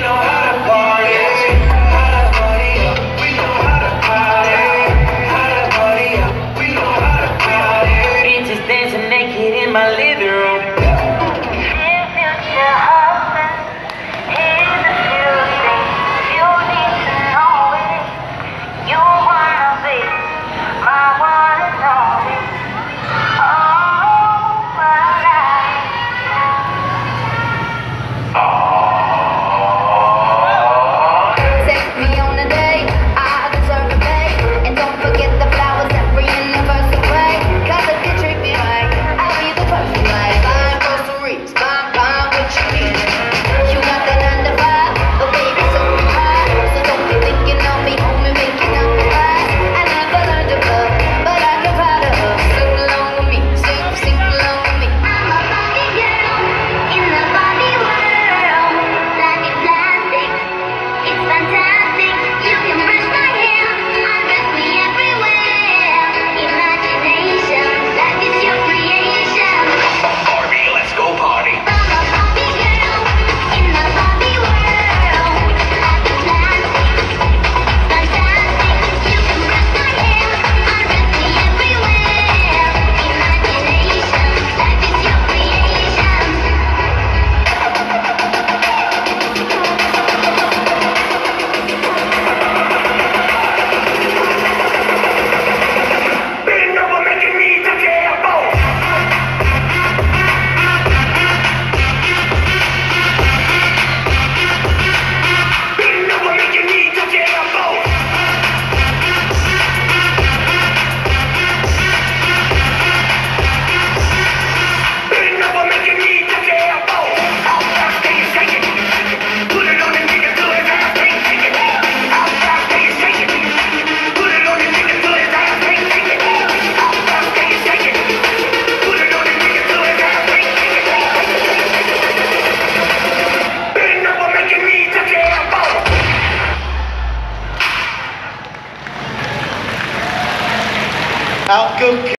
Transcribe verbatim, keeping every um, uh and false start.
know how to party. How to party up. We know how to party. How to party up. We know how to party. Bitches dancing naked in my living room. Dear future husband, here's a few things you need to know it. You wanna be my one and only. Oh, my life. Set me on a date, I deserve a date. And don't forget the flowers every anniversary. Cause if you treat me right, I'll be the perfect wife. Buying groceries, buying, buying what you need. You got the nine to five, but baby, so do I. So don't be thinking of me home and making up my lies. I never learned to love, but I can proud of her. Sing along with me, sing, sing along with me. I'm a Barbie girl in the Barbie world. Life is plastic, it's fantastic. You can brush my hair, undress me everywhere. Imagination, life is your creation. Barbie, let's go party. I'm a Barbie girl in the Barbie world. Life is plastic, fantastic. You can brush my hair, undress me everywhere. Imagination, life is your creation. Bend over, making me touch your elbow. Bend over, making me touch your elbow. Bend over, making me touch your elbow. How fast can you shake it? Put it on the nigga till his ass can't take it. How fast can you shake it? Put it on the nigga till his ass can't take it. How fast can you shake it? Put it on the nigga till his ass can't take it. Bend over, making me touch your elbow. Out go